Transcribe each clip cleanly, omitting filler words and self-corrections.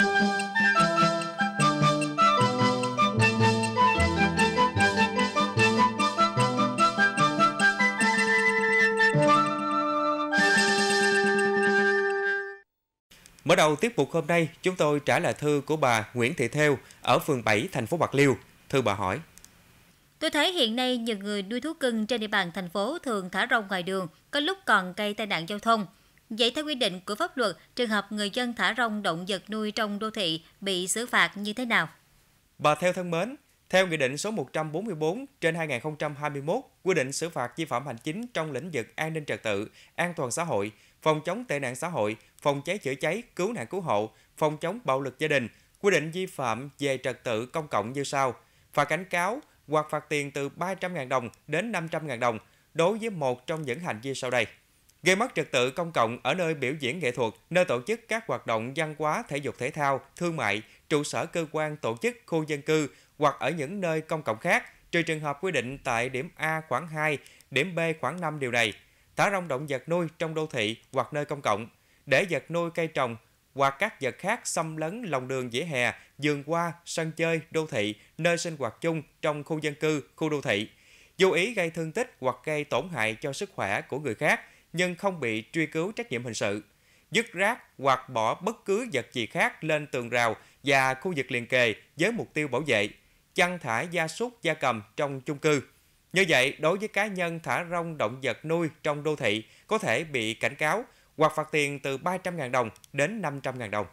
Mở đầu tiết mục hôm nay, chúng tôi trả lời thư của bà Nguyễn Thị Thêu ở phường 7, thành phố Bạc Liêu. Thư bà hỏi: Tôi thấy hiện nay nhiều người nuôi thú cưng trên địa bàn thành phố thường thả rong ngoài đường, có lúc còn gây tai nạn giao thông. Vậy theo quy định của pháp luật, trường hợp người dân thả rong động vật nuôi trong đô thị bị xử phạt như thế nào? Bà Thêu thân mến, theo Nghị định số 144/2021, quy định xử phạt vi phạm hành chính trong lĩnh vực an ninh trật tự, an toàn xã hội, phòng chống tệ nạn xã hội, phòng cháy chữa cháy, cứu nạn cứu hộ, phòng chống bạo lực gia đình, quy định vi phạm về trật tự công cộng như sau: phạt cảnh cáo hoặc phạt tiền từ 300.000 đồng đến 500.000 đồng đối với một trong những hành vi sau đây: gây mất trật tự công cộng ở nơi biểu diễn nghệ thuật, nơi tổ chức các hoạt động văn hóa, thể dục thể thao, thương mại, trụ sở cơ quan, tổ chức, khu dân cư hoặc ở những nơi công cộng khác, trừ trường hợp quy định tại điểm A khoản 2, điểm B khoản 5 điều này. Thả rong động vật nuôi trong đô thị hoặc nơi công cộng, để vật nuôi cây trồng hoặc các vật khác xâm lấn lòng đường vỉa hè, vườn hoa, sân chơi, đô thị, nơi sinh hoạt chung trong khu dân cư, khu đô thị, vô ý gây thương tích hoặc gây tổn hại cho sức khỏe của người khác nhưng không bị truy cứu trách nhiệm hình sự, vứt rác hoặc bỏ bất cứ vật gì khác lên tường rào và khu vực liền kề với mục tiêu bảo vệ, chăn thả gia súc gia cầm trong chung cư. Như vậy, đối với cá nhân thả rong động vật nuôi trong đô thị có thể bị cảnh cáo hoặc phạt tiền từ 300.000 đồng đến 500.000 đồng.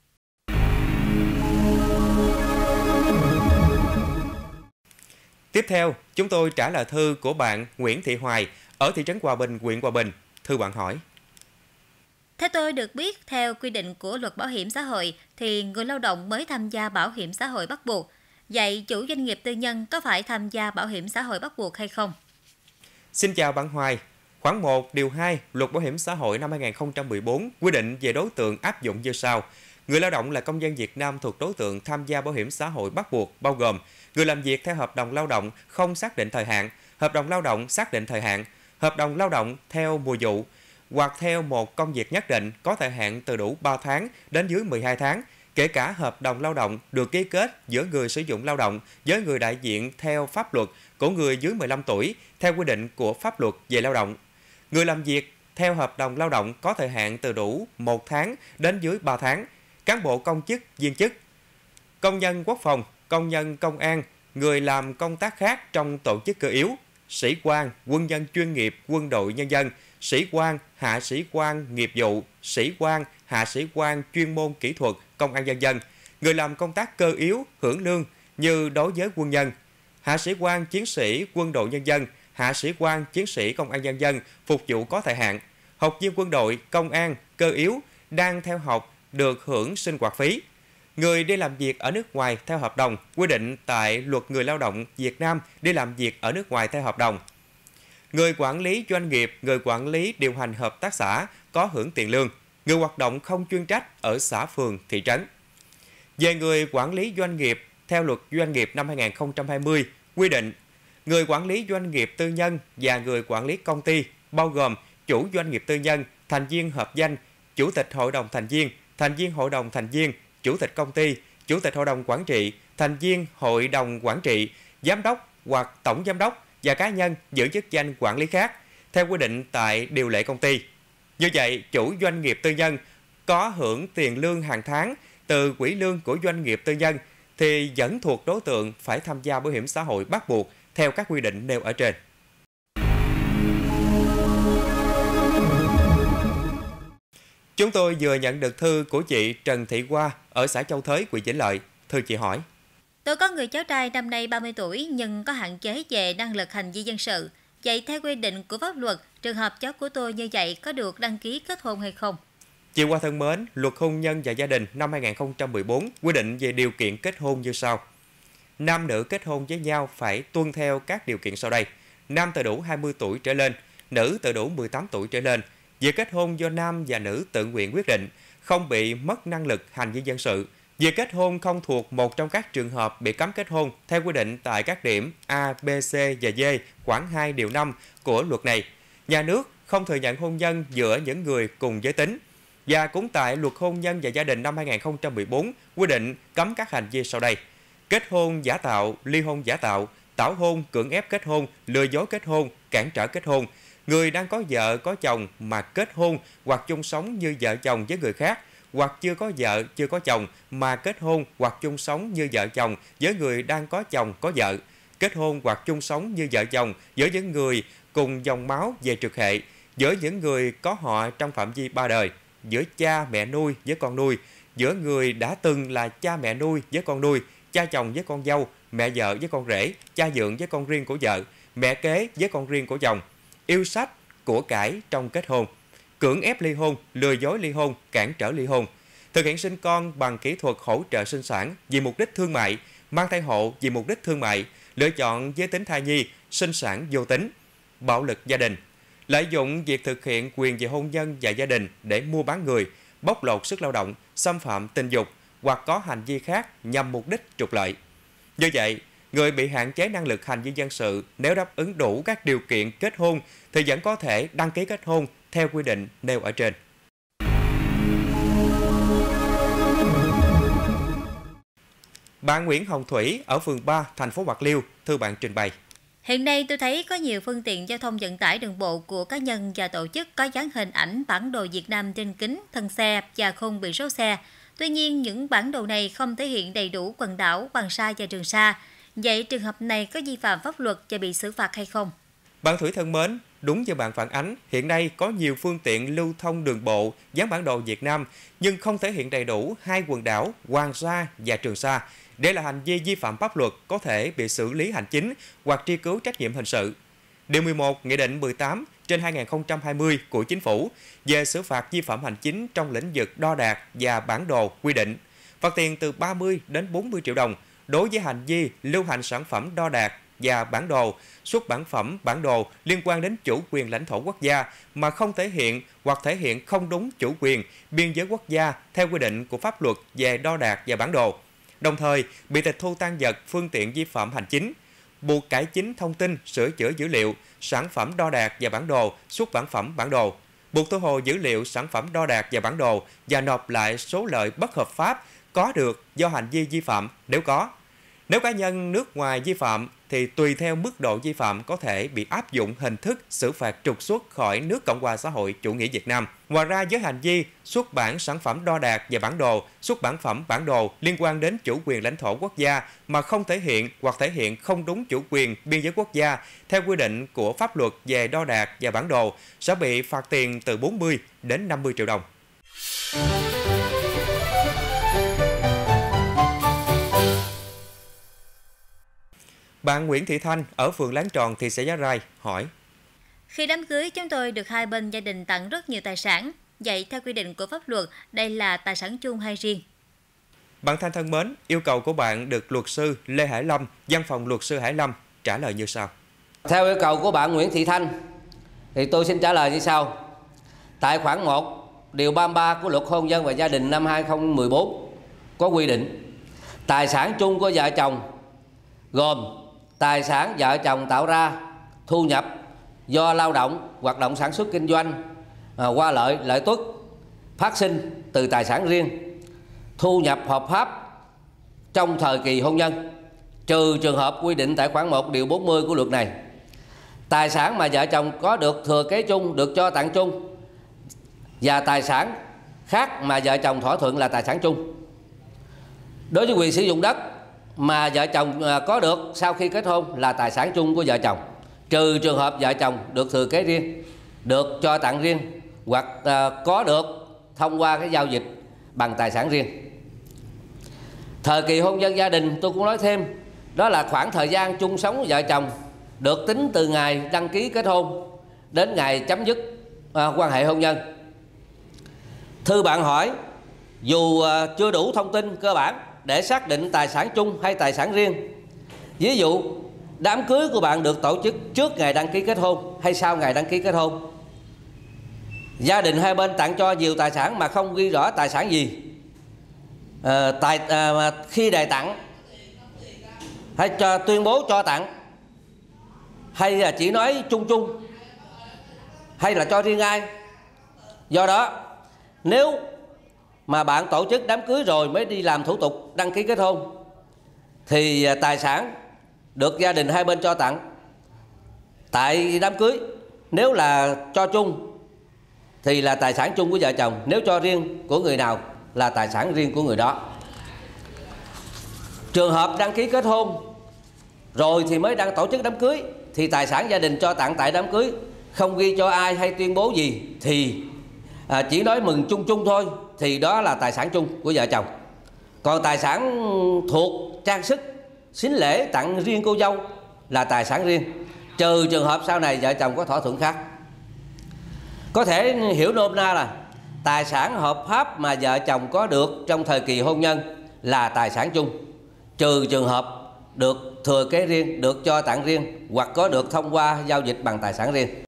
Tiếp theo, chúng tôi trả lời thư của bạn Nguyễn Thị Hoài ở thị trấn Hòa Bình, huyện Hòa Bình. Thư bạn hỏi: Theo tôi được biết, theo quy định của luật bảo hiểm xã hội thì người lao động mới tham gia bảo hiểm xã hội bắt buộc. Vậy chủ doanh nghiệp tư nhân có phải tham gia bảo hiểm xã hội bắt buộc hay không? Xin chào bạn Hoài. Khoản 1, điều 2, Luật Bảo hiểm xã hội năm 2014 quy định về đối tượng áp dụng như sau: người lao động là công dân Việt Nam thuộc đối tượng tham gia bảo hiểm xã hội bắt buộc bao gồm người làm việc theo hợp đồng lao động không xác định thời hạn, hợp đồng lao động xác định thời hạn, hợp đồng lao động theo mùa vụ hoặc theo một công việc nhất định có thời hạn từ đủ 3 tháng đến dưới 12 tháng, kể cả hợp đồng lao động được ký kết giữa người sử dụng lao động với người đại diện theo pháp luật của người dưới 15 tuổi theo quy định của pháp luật về lao động. Người làm việc theo hợp đồng lao động có thời hạn từ đủ 1 tháng đến dưới 3 tháng, cán bộ công chức, viên chức, công nhân quốc phòng, công nhân công an, người làm công tác khác trong tổ chức cơ yếu, sĩ quan, quân nhân chuyên nghiệp, quân đội nhân dân, sĩ quan, hạ sĩ quan nghiệp vụ, sĩ quan, hạ sĩ quan chuyên môn kỹ thuật, công an nhân dân, người làm công tác cơ yếu hưởng lương như đối với quân nhân, hạ sĩ quan chiến sĩ quân đội nhân dân, hạ sĩ quan chiến sĩ công an nhân dân phục vụ có thời hạn, học viên quân đội, công an, cơ yếu đang theo học được hưởng sinh hoạt phí. Người đi làm việc ở nước ngoài theo hợp đồng quy định tại Luật Người lao động Việt Nam đi làm việc ở nước ngoài theo hợp đồng. Người quản lý doanh nghiệp, người quản lý điều hành hợp tác xã có hưởng tiền lương, người hoạt động không chuyên trách ở xã phường, thị trấn. Về người quản lý doanh nghiệp, theo Luật Doanh nghiệp năm 2020 quy định, người quản lý doanh nghiệp tư nhân và người quản lý công ty bao gồm chủ doanh nghiệp tư nhân, thành viên hợp danh, chủ tịch hội đồng thành viên hội đồng thành viên, chủ tịch công ty, chủ tịch hội đồng quản trị, thành viên hội đồng quản trị, giám đốc hoặc tổng giám đốc và cá nhân giữ chức danh quản lý khác theo quy định tại điều lệ công ty. Như vậy, chủ doanh nghiệp tư nhân có hưởng tiền lương hàng tháng từ quỹ lương của doanh nghiệp tư nhân thì vẫn thuộc đối tượng phải tham gia bảo hiểm xã hội bắt buộc theo các quy định nêu ở trên. Chúng tôi vừa nhận được thư của chị Trần Thị Hoa ở xã Châu Thới, huyện Vĩnh Lợi. Thư chị hỏi: Tôi có người cháu trai năm nay 30 tuổi nhưng có hạn chế về năng lực hành vi dân sự. Vậy theo quy định của pháp luật, trường hợp cháu của tôi như vậy có được đăng ký kết hôn hay không? Chị Hoa thân mến, Luật Hôn nhân và Gia đình năm 2014 quy định về điều kiện kết hôn như sau: nam nữ kết hôn với nhau phải tuân theo các điều kiện sau đây: nam từ đủ 20 tuổi trở lên, nữ từ đủ 18 tuổi trở lên. Việc kết hôn do nam và nữ tự nguyện quyết định, không bị mất năng lực hành vi dân sự. Việc kết hôn không thuộc một trong các trường hợp bị cấm kết hôn theo quy định tại các điểm A, B, C và D khoản 2 điều 5 của luật này. Nhà nước không thừa nhận hôn nhân giữa những người cùng giới tính. Và cũng tại Luật Hôn nhân và Gia đình năm 2014 quy định cấm các hành vi sau đây: kết hôn giả tạo, ly hôn giả tạo, tảo hôn, cưỡng ép kết hôn, lừa dối kết hôn, cản trở kết hôn, người đang có vợ có chồng mà kết hôn hoặc chung sống như vợ chồng với người khác, hoặc chưa có vợ chưa có chồng mà kết hôn hoặc chung sống như vợ chồng với người đang có chồng có vợ, kết hôn hoặc chung sống như vợ chồng với những người cùng dòng máu về trực hệ, giữa những người có họ trong phạm vi 3 đời, giữa cha mẹ nuôi với con nuôi, giữa người đã từng là cha mẹ nuôi với con nuôi, cha chồng với con dâu, mẹ vợ với con rể, cha dượng với con riêng của vợ, mẹ kế với con riêng của chồng, yêu sách, của cải trong kết hôn, cưỡng ép ly hôn, lừa dối ly hôn, cản trở ly hôn, thực hiện sinh con bằng kỹ thuật hỗ trợ sinh sản vì mục đích thương mại, mang thai hộ vì mục đích thương mại, lựa chọn giới tính thai nhi, sinh sản vô tính, bạo lực gia đình, lợi dụng việc thực hiện quyền về hôn nhân và gia đình để mua bán người, bóc lột sức lao động, xâm phạm tình dục hoặc có hành vi khác nhằm mục đích trục lợi. Như vậy, người bị hạn chế năng lực hành vi dân sự nếu đáp ứng đủ các điều kiện kết hôn thì vẫn có thể đăng ký kết hôn theo quy định nêu ở trên. Bạn Nguyễn Hồng Thủy ở phường 3, thành phố Bạc Liêu, thư bạn trình bày. Hiện nay tôi thấy có nhiều phương tiện giao thông vận tải đường bộ của cá nhân và tổ chức có dán hình ảnh bản đồ Việt Nam trên kính, thân xe và khung biển số xe. Tuy nhiên, những bản đồ này không thể hiện đầy đủ quần đảo Hoàng Sa và Trường Sa. Vậy trường hợp này có vi phạm pháp luật và bị xử phạt hay không? Bạn Thủy thân mến, đúng như bạn phản ánh, hiện nay có nhiều phương tiện lưu thông đường bộ dán bản đồ Việt Nam nhưng không thể hiện đầy đủ hai quần đảo Hoàng Sa và Trường Sa. Đây là hành vi vi phạm pháp luật có thể bị xử lý hành chính hoặc truy cứu trách nhiệm hình sự. Điều 11 Nghị định 18/2020 của Chính phủ về xử phạt vi phạm hành chính trong lĩnh vực đo đạc và bản đồ quy định phạt tiền từ 30 đến 40 triệu đồng đối với hành vi lưu hành sản phẩm đo đạc và bản đồ, xuất bản phẩm bản đồ liên quan đến chủ quyền lãnh thổ quốc gia mà không thể hiện hoặc thể hiện không đúng chủ quyền, biên giới quốc gia theo quy định của pháp luật về đo đạc và bản đồ. Đồng thời, bị tịch thu tang vật phương tiện vi phạm hành chính, buộc cải chính thông tin, sửa chữa dữ liệu, sản phẩm đo đạc và bản đồ, xuất bản phẩm bản đồ, buộc thu hồi dữ liệu sản phẩm đo đạc và bản đồ và nộp lại số lợi bất hợp pháp có được do hành vi vi phạm nếu có. Nếu cá nhân nước ngoài vi phạm thì tùy theo mức độ vi phạm có thể bị áp dụng hình thức xử phạt trục xuất khỏi nước Cộng hòa xã hội chủ nghĩa Việt Nam. Ngoài ra, với hành vi xuất bản sản phẩm đo đạc và bản đồ, xuất bản phẩm bản đồ liên quan đến chủ quyền lãnh thổ quốc gia mà không thể hiện hoặc thể hiện không đúng chủ quyền biên giới quốc gia theo quy định của pháp luật về đo đạc và bản đồ sẽ bị phạt tiền từ 40 đến 50 triệu đồng. Bạn Nguyễn Thị Thanh ở phường Láng Tròn, thị xã Giá Rai hỏi: Khi đám cưới, chúng tôi được hai bên gia đình tặng rất nhiều tài sản. Vậy theo quy định của pháp luật, đây là tài sản chung hay riêng? Bạn Thanh thân mến, yêu cầu của bạn được luật sư Lê Hải Lâm, văn phòng luật sư Hải Lâm trả lời như sau. Theo yêu cầu của bạn Nguyễn Thị Thanh, thì tôi xin trả lời như sau. Tại khoản 1, điều 33 của Luật Hôn nhân và Gia đình năm 2014 có quy định tài sản chung của vợ chồng gồm tài sản vợ chồng tạo ra, thu nhập do lao động, hoạt động sản xuất kinh doanh, qua lợi tuất phát sinh từ tài sản riêng, thu nhập hợp pháp trong thời kỳ hôn nhân, trừ trường hợp quy định tại khoản 1 điều 40 của luật này. Tài sản mà vợ chồng có được thừa kế chung, được cho tặng chung, và tài sản khác mà vợ chồng thỏa thuận là tài sản chung. Đối với quyền sử dụng đất mà vợ chồng có được sau khi kết hôn là tài sản chung của vợ chồng, trừ trường hợp vợ chồng được thừa kế riêng, được cho tặng riêng hoặc có được thông qua cái giao dịch bằng tài sản riêng. Thời kỳ hôn nhân gia đình tôi cũng nói thêm, đó là khoảng thời gian chung sống vợ chồng được tính từ ngày đăng ký kết hôn đến ngày chấm dứt quan hệ hôn nhân. Thư bạn hỏi, dù chưa đủ thông tin cơ bản để xác định tài sản chung hay tài sản riêng, ví dụ đám cưới của bạn được tổ chức trước ngày đăng ký kết hôn hay sau ngày đăng ký kết hôn, gia đình hai bên tặng cho nhiều tài sản mà không ghi rõ tài sản gì, khi đề tặng hay tuyên bố cho tặng, hay là chỉ nói chung chung, hay là cho riêng ai. Do đó nếu mà bạn tổ chức đám cưới rồi mới đi làm thủ tục đăng ký kết hôn thì tài sản được gia đình hai bên cho tặng tại đám cưới, nếu là cho chung thì là tài sản chung của vợ chồng, nếu cho riêng của người nào là tài sản riêng của người đó. Trường hợp đăng ký kết hôn rồi thì mới đăng tổ chức đám cưới thì tài sản gia đình cho tặng tại đám cưới không ghi cho ai hay tuyên bố gì thì chỉ nói mừng chung chung thôi thì đó là tài sản chung của vợ chồng. Còn tài sản thuộc trang sức sính lễ tặng riêng cô dâu là tài sản riêng, trừ trường hợp sau này vợ chồng có thỏa thuận khác. Có thể hiểu nôm na là tài sản hợp pháp mà vợ chồng có được trong thời kỳ hôn nhân là tài sản chung, trừ trường hợp được thừa kế riêng, được cho tặng riêng hoặc có được thông qua giao dịch bằng tài sản riêng.